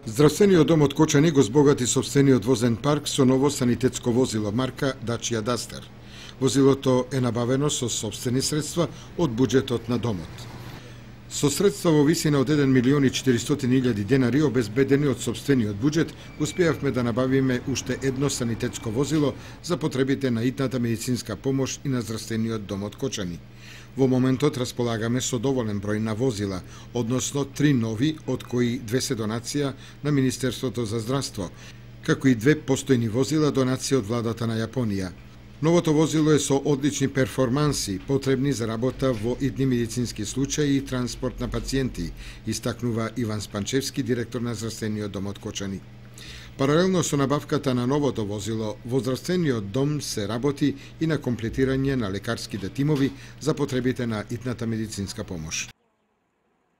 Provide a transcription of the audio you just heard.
Здравствениот дом од Кочани го збогати сопствениот возен парк со ново санитетско возило марка Dacia Duster. Возилото е набавено со сопствени средства од буџетот на домот. Со средства во висина од 1.400.000 денари обезбедени од сопствениот буџет, успеавме да набавиме уште едно санитетско возило за потребите на итната медицинска помош и на здравствениот дом од Кочани. Во моментот располагаме со доволен број на возила, односно 3 нови, од кои 2 се донација на Министерството за здравство, како и 2 постојни возила донација од владата на Јапонија. Новото возило е со одлични перформанси, потребни за работа во итни медицински случаи и транспорт на пациенти, истакнува Иван Спанчевски, директор на здравствениот дом од Кочани. Паралелно со набавката на новото возило, во здравствениот дом се работи и на комплетирање на лекарските тимови за потребите на итната медицинска помош.